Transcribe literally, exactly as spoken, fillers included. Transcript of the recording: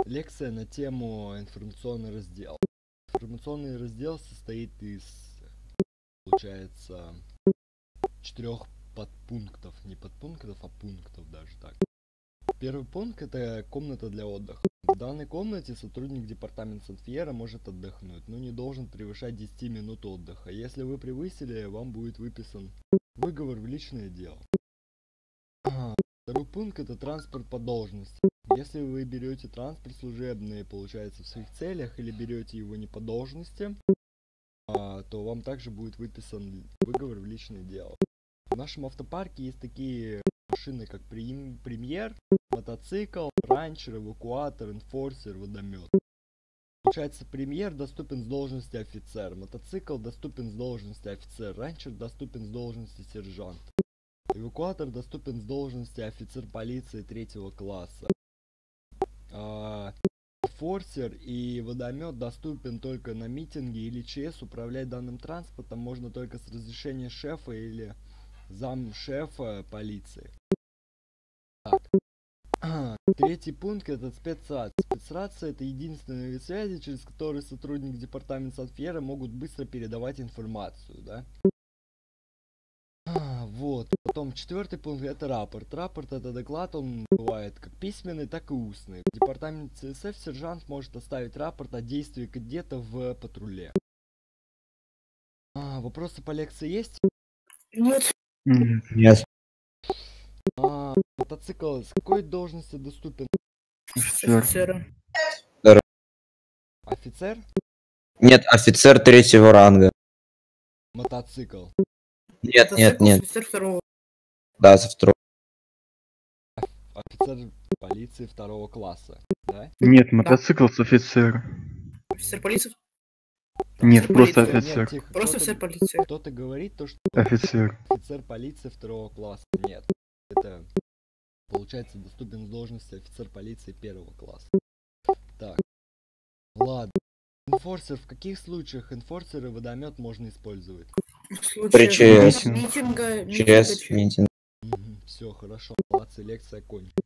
лекция на тему информационный раздел. Информационный раздел состоит из, получается, четырех подпунктов. Не подпунктов, а пунктов даже так. Первый пункт — это комната для отдыха. В данной комнате сотрудник департамента Сан-Фьера может отдохнуть, но не должен превышать десять минут отдыха. Если вы превысили, вам будет выписан выговор в личное дело. Второй пункт — это транспорт по должности. Если вы берете транспорт служебный, получается, в своих целях, или берете его не по должности, то вам также будет выписан выговор в личное дело. В нашем автопарке есть такие машины, как премьер, мотоцикл, ранчер, эвакуатор, энфорсер, водомет. Получается, премьер доступен с должности офицер, мотоцикл доступен с должности офицер, ранчер доступен с должности сержант, эвакуатор доступен с должности офицер полиции третьего класса. Форсер и водомет доступен только на митинге или ЧС. Управлять данным транспортом можно только с разрешения шефа или замшефа полиции. Так. Третий пункт — это спецрация. Спецрация — это единственный вид связи, через который сотрудники департамента Сан-Фьера могут быстро передавать информацию, да? А, вот. Потом четвертый пункт — это рапорт. Рапорт — это доклад, он бывает как письменный, так и устный. В департаменте ЦСФ сержант может оставить рапорт о действии кадета в патруле. А, вопросы по лекции есть? Нет. Нет. А, мотоцикл с какой должности доступен? Офицера. Офицер? Нет, офицер третьего ранга. Мотоцикл. Нет, Мотоцикл нет, нет. Офицер второго. Да, со второго. Офицер полиции второго класса, да? Нет, мотоцикл с офицера. Офицер полиции. Нет, Офицер просто полиции. офицер. Нет, тихо. Просто Кто-то- офицер полиции. Кто-то говорит то, что Офицер. офицер полиции второго класса. Нет. Это, получается, доступен с должности офицер полиции первого класса. Так. Ладно. Энфорсер. В каких случаях энфорсер и водомет можно использовать? В случае При ЧС. митинга, ЧС, митинга, митинг. Угу. Все, хорошо. Молодцы, лекция кончена.